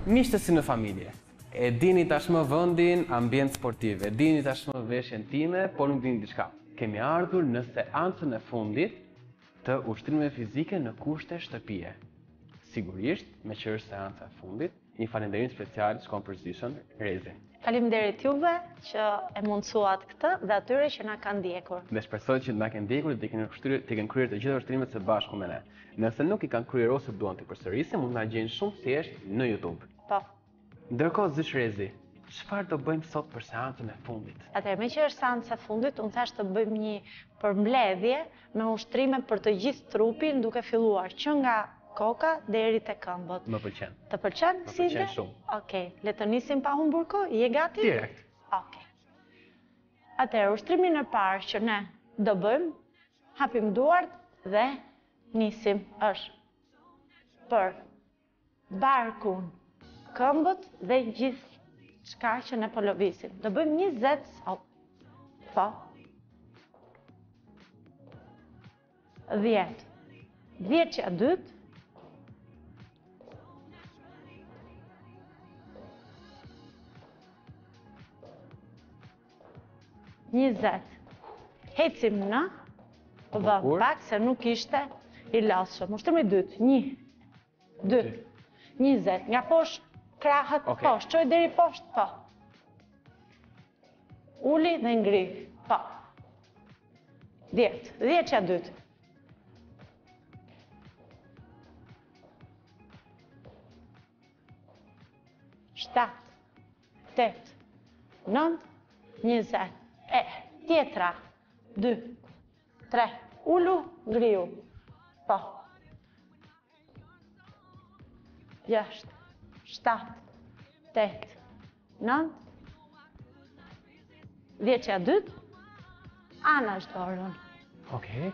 Miqtë si në familje. E dini tashmë vendin, ambient sportiv, e dini tashmë veshjen time, por nuk dini diçka. Kemi ardhur në seancën e fundit të ushtrimeve fizike në kushte shtëpie. Sigurisht, me që është seanca e fundit, një falënderim special shkon për Zishën, Rezi. Faleminderit juve që e mundsuat këtë dhe atyre që na kanë ndjekur. Dhe shpresoj që na kanë ndjekur dhe të kenë kryer të gjitha ushtrimet së bashku me ne. Nëse nuk i kanë kryer ose duan të përsërisin, mund na gjejnë shumë thjesht në YouTube. Po. Ndërkohë Zish Rezi, çfarë do bëjmë sot për seancën e fundit? Atëherë, me që është seanca e fundit, unë thash të bëjmë një përmbledhje me ushtrime për të gjithë trupin, duke filluar që nga koka deri te këmbët. Më pëlqen. Të pëlqen? Më pëlqen shumë. Okej, le të nisim pa humbur kohë. Je gati? Direkt. Okej. Atëherë, ushtrimin e parë që ne do bëjmë, hapim duart dhe nisim është për barkun, këmbët dhe gjithë çka që ne po lëvisim. Do bëjmë 20 sot. Po. 10. 10 që a dytë. 20. Hecim në vend pak se nuk ishte i lashëm. Ushtrimi i dytë. 1, 2, 20. Nga poshtë krahët poshtë. Çoj deri poshtë, po. Uli dhe ngri, po. 10. 10 që a dytë. 7, 8, 9, 20. Tjetra, 2, 3, ulu, ngriu, po. 6, 7, 8, 9, 10 që a dytë, ana është dorën. Okej.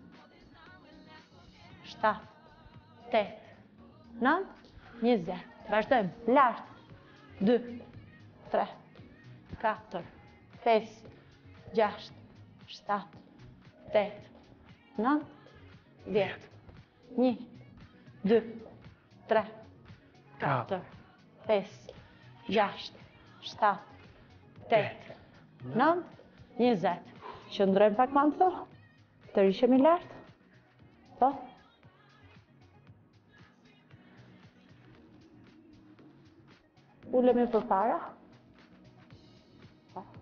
7, 8, 9, 20. Vazhdojmë, lartë. 2, 3, 4, 5, 6, 7, 8, 9, 10. 1, 2, 3, 4, 5, 6, 7, 8, 9, 20. Qëndrojmë pak më në të rishemi lartë. Po. Ulemi për para. Po.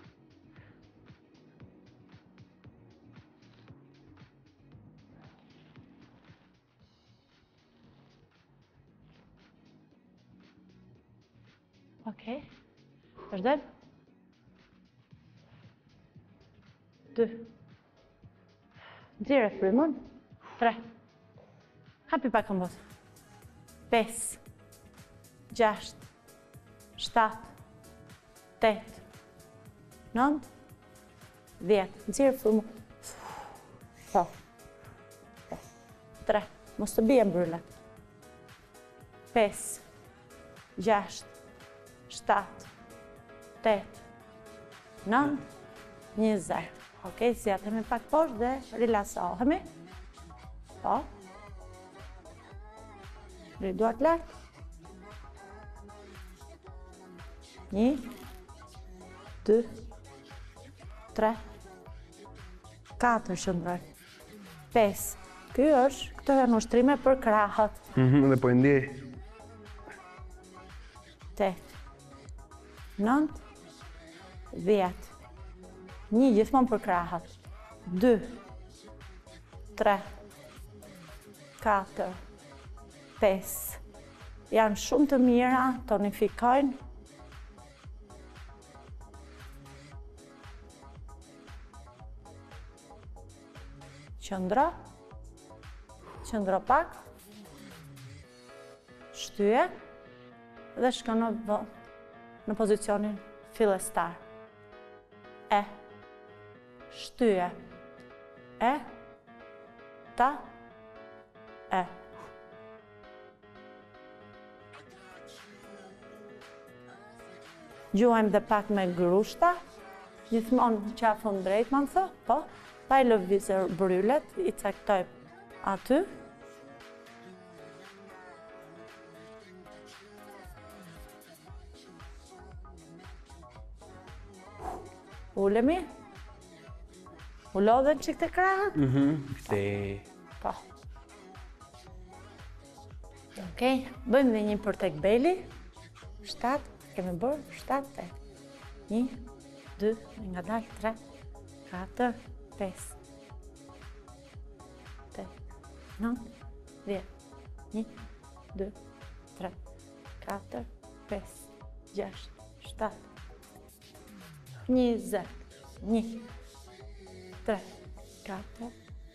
Okej. Vazhdojmë. 2. Nxjerrë frymën. 3. Hapi pak këmbët. 5, 6, 7, 8, 9, 10. Nxjerrë frymën. Po. 3. Mos të bie mbryllë. 5, 6, 7, 8, 9, 20. Okej, zjatëmi pak poshtë dhe rilasohemi. Po. Riduat lartë. 1, 2, 3, 4 qëndroj. 5. Ky është, këto janë ushtrime për krahët. Dhe po e ndjej. 8, 9, 10. 1 gjithmonë për krahët. 2, 3, 4, 5. Janë shumë të mira, tonifikojnë. Qëndro pak. Shtyje. Dhe shkon në pozicionin fillestar. Shtyje. Ta. Gjuajmë dhe pak me grushta. Gjithmonë qafën drejt, më thë, po. Pa i lëvizër bryllet, i caktojmë aty. Ulemi. U lodhen që këtë krahët? Kthej. Po. Okej, bëjmë dhe një për tek beli. 7, kemi bërë, 7, 8. 1, 2, nga dalë, 3, 4, 5. 8, 9, 10. 1, 2, 3, 4, 5, 6, 7, 20. 1, 3, 4,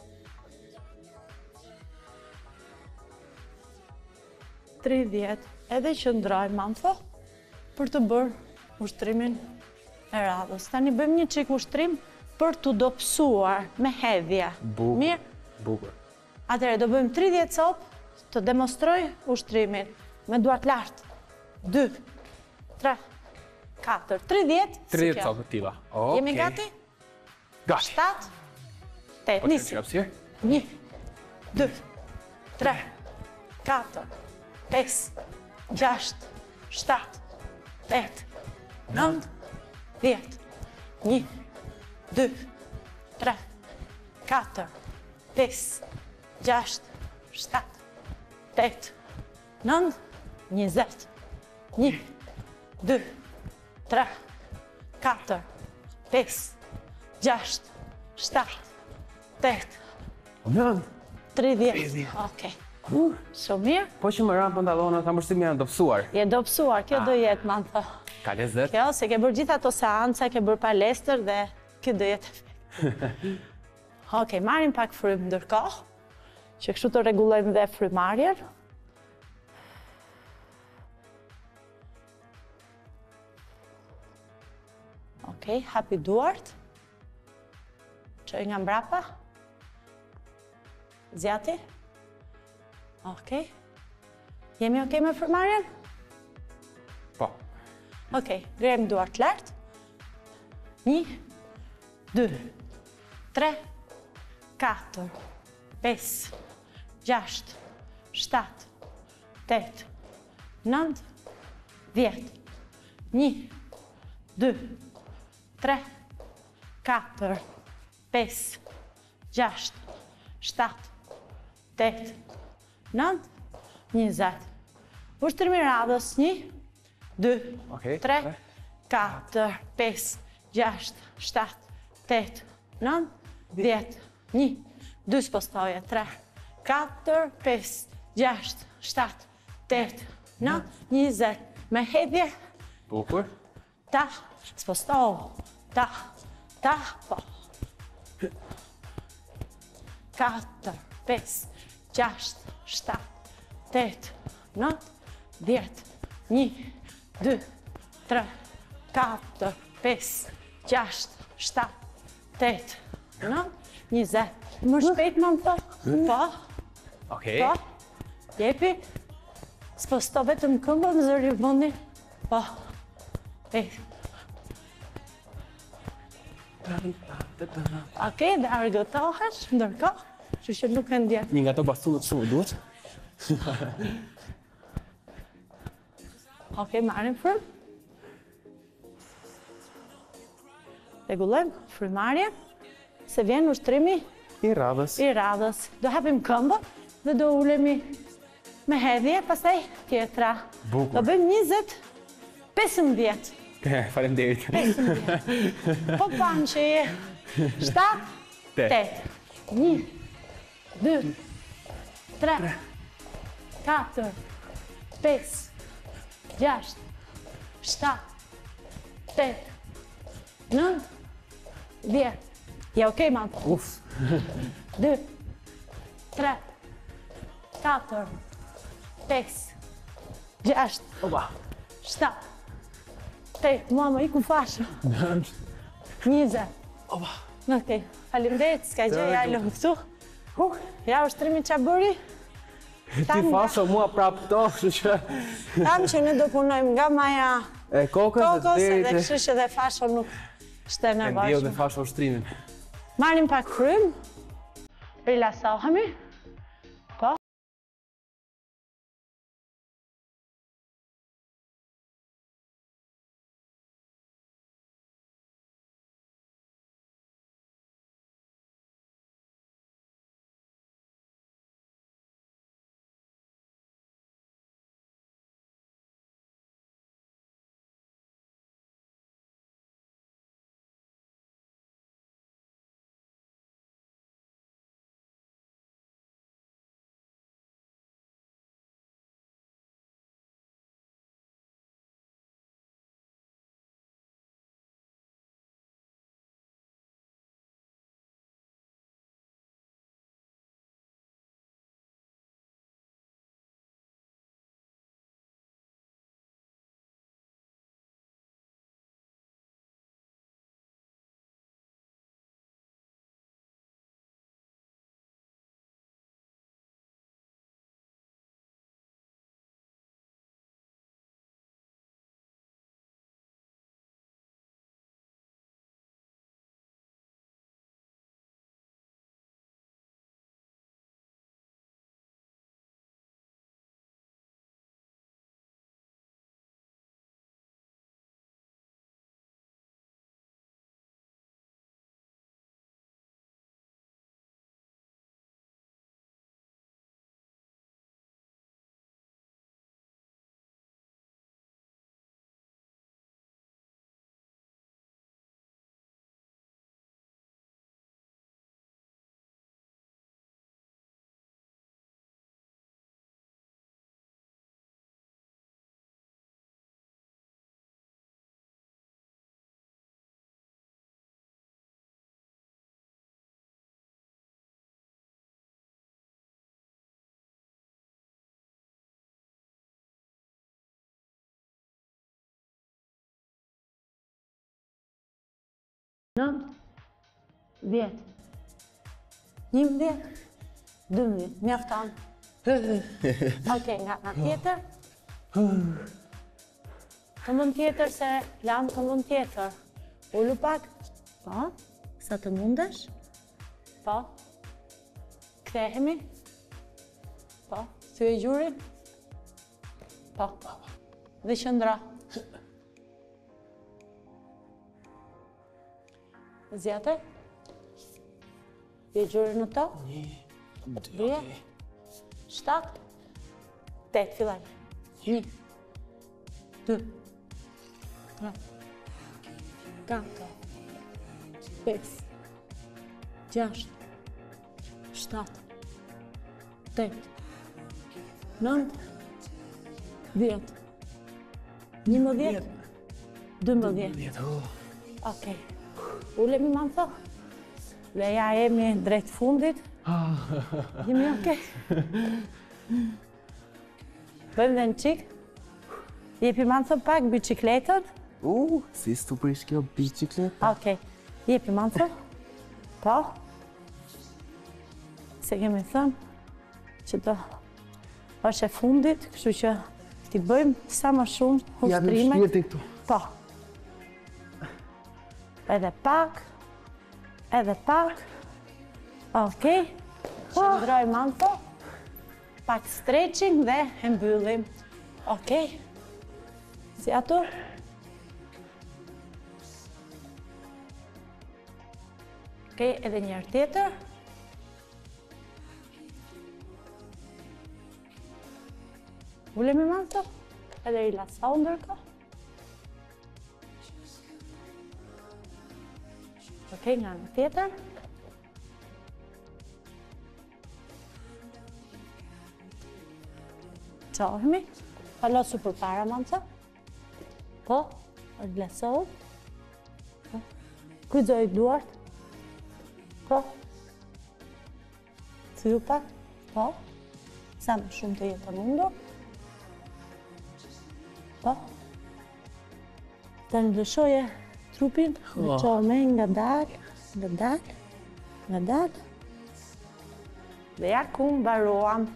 30, edhe qëndroj manfo për të bërë ushtrimin e radhës. Tani bëjmë një çik ushtrim për të dobësuar me hedhje. Bukur. Mirë? Bukur. Atëherë do bëjmë 30 copë të demonstroj ushtrimin me duart lartë. 2, 3, 4, 30. 30 copë tilla. Okej. Jemi gati? Gati. 7, 8, Po nisi. çfarë hapësirë? 1, 2, 3, 4, 5, 6, 7, 8, 9, 10. 1, 2, 3, 4, 5, 6, 7, 8, 9, 20. 1, 2, 3, 4, 5, 6, 7, 8, Nën. 30. Okej. Shumë mirë. Po që më ranë pantallona, ta mbërstimi janë dobësuar. Je dobësuar, kjo do jetë, man thë. Ka lezet. Kjo, se ke bërë gjitha ato seanca, ke bërë palestër dhe kjo do jetë efekt. Okej, marrim pak frymë ndërkohë, që kështu të rregullojmë dhe frymarrjen. Okej, hapi duart. Çoj nga mbrapa. Zjati. Okej. Jemi okej me frymarrjen? Po. Okej, grem duart lart. 1, 2, 3, 4, 5, 6, 7, 8, 9, 10. 1, 2, 3, 4, 5, 6, 7, 8, 9, 20. Ushtrimi i radhës 1, 2, Okej. 3, 4, 5, 6, 7, 8, 9, 10. 1, 2 spostoje, 3, 4, 5, 6, 7, 8, 9, 20. Me hedhje, Bukur. ta, spostohu, ta, po. 4, 5, 6, 7, 8, 9, 10. 1, 2, 3, 4, 5, 6, 7, 8, 9, 20. Më shpejt më thë? Po, Okej. po. Jepi. S'posto vetëm këmbën, zëri mundi. Po. Okej, dhe argëtohesh, ndërkohë, që nuk e ndjen. Një nga ato bastunët shumë duhet. Okej, marrim frymë. Rregullojmë frymarrjen, se vjen ushtrimi I radhës. i radhës. Do hapim këmbën dhe do ulemi me hedhje, pastaj tjetra. Bukur. Do bëjmë 20, 15. Faleminderit. 15. Po panë që je 7, 8. 1, 2, 3, 4, 5, 6, 7, 8, 9, 10. Je okej, mam? Uf. 2, 3, 4, 5, 6, Opa. 7, 8, mama, iku fashë. 20. Opa. Okej, faleminderit, s'ka gjë, ja lëm këtu. Ja ushtrimin që bëri. Ti fasho mua prap këto, kështu që Tam që ne do punojmë nga maja e kokës kokës deri edhe te kështu që dhe fasho nuk shte e ndiu dhe nevojshme. fasho ushtrimin. Marrim pak frymë, rilasohemi. 9, 10, 11, 12, mjafton. Okej, nga ana tjetër. Këmbën tjetër se lanë këmbën tjetër. Ullu pak. Po, sa të mundesh. Po. Kthehemi. Po, thyej gjurin. Po. Dhe qëndra. Zjate. Thyej gjurin në to. 1, 2, 7, 8, fillaj. 1, 2, 3, 4, 5, 6, 7, 8, 9, 10, 11, 12. Okej. Ulemi mantho. Leja jemi drejt fundit. Jemi okej. Bëjmë dhe në qik. Jepi mantho pak bicikletën. Si s'tu prish kjo bicikleta? Okej. Jepi mantho. Po. Se kemi thënë që të është e fundit, kështu që t'i bëjmë sa më shumë ushtrime. Ja në shpirti këtu. Po. Edhe pak. Edhe pak. Okej. Qëndroj mantho. Pak stretching dhe e mbyllim. Okej. Si ato? Okej, edhe njërë tjetër. Ulemi mantho. Edhe rilasau ndërka. Okej, nga në tjetër. Qohemi. Falosu për para mantho. Po, rilasau. Po. Kujdoj duart. Po. Thyu pak. Po. Sa më shumë të jetë mundur. Po. Të ndryshoje trupin, ndryshome nga dalë, nga dalë, nga dalë. Dhe ja ku mbaruam.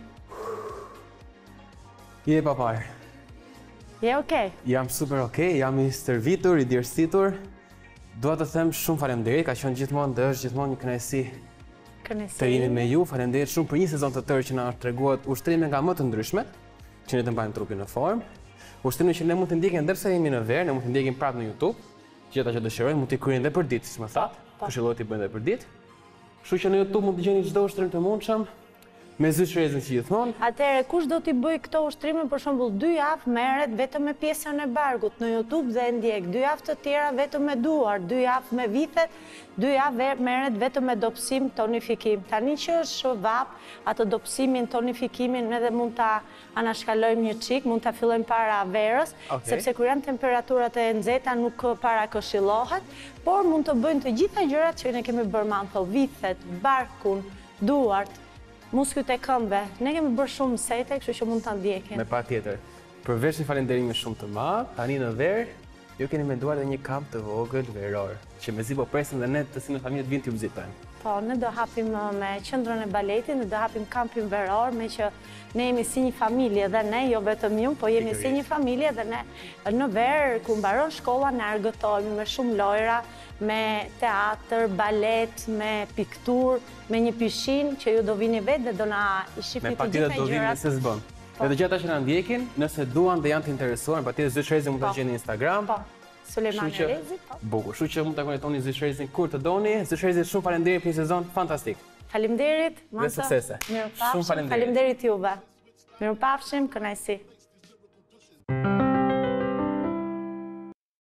Je papar. Je okej? Jam super okej, jam i stërvitur, i djersitur. Dua të them shumë faleminderit, ka qenë gjithmonë dhe është gjithmonë një kënaqësi të jemi me ju. Faleminderit shumë për një sezon të tërë që na treguat ushtrime nga më të ndryshmet, që ne të mbajmë trupin në formë. Ushtrime që ne mund të ndjekim ndërsa jemi në verë, ne mund të ndjekim prapë në YouTube. Që ata që dëshirojnë mund t'i kryejnë dhe për ditë, siç më thatë. Këshilloj t'i bëjnë dhe për ditë. Kështu që në YouTube mund të gjeni çdo ushtrim të mundshëm. Me zyshërezën që gjithmonë. Atëherë, kush do t'i bëj këto ushtrime, për shembull 2 javë merret vetëm me pjesën e barkut në YouTube dhe e ndjek, 2 javë të tjera vetëm me duar, 2 javë me vithet, 2 javë merret vetëm me dobësim, tonifikim. Tani që është vap, atë dobësimin, tonifikimin edhe mund ta anashkalojmë një çik, mund ta fillojmë para verës, sepse kur janë temperaturat e nxehta nuk para këshillohet, por mund të bëjnë të gjitha gjërat që ne kemi bërë mantho, vithet, barkun, duart, muskujt e këmbëve. Ne kemi bërë shumë sete, kështu që mund ta ndjekin. Me patjetër. Përveç një falënderimi shumë të madh, tani në verë, ju keni menduar edhe një kamp të vogël veror, që mezi po presim dhe ne të si në familje të vinë t'ju vizitojmë. Po, ne do hapim me qendrën e baletit, ne do hapim kampin veror, me që ne jemi si një familje dhe ne, jo vetëm ju, po jemi si një familje dhe ne në verë, ku mbaron shkolla, ne argëtojmë me shumë lojra, me teatr, balet, me piktur, me një pishin që ju do vini vetë dhe do na i shifni të gjitha gjërat. Do vini nëse s'bën. Edhe gjithë ata që na ndjekin, nëse duan dhe janë të interesuar, patjetër Zyshërezin mund ta gjeni në Instagram. Po. Sulejman Elezi, po. Bukur, kështu që mund ta kontaktoni Zyshërezin kur të doni. Zyshërezin, shumë faleminderit për një sezon fantastik. Faleminderit, Dhe suksese. Mirupafshim. Faleminderit juve. Mirupafshim, kënaqësi.